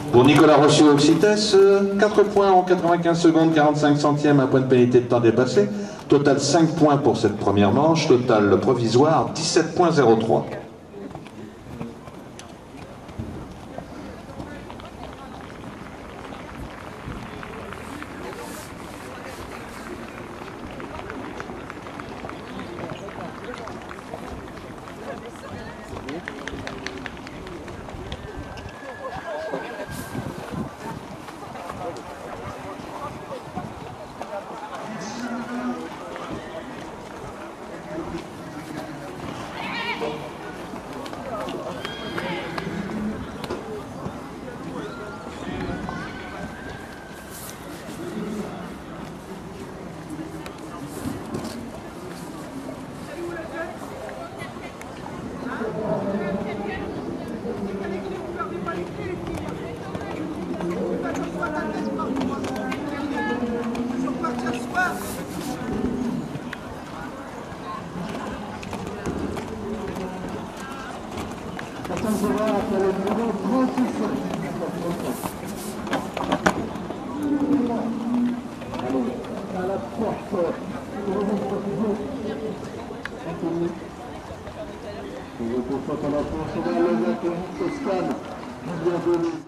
Pour Nicolas Rossier-Oxites, 4 points en 95 secondes, 45 centièmes, un point de pénalité de temps dépassé. Total 5 points pour cette première manche, total provisoire 17,03. On va la France, on va le mettre en Toscane.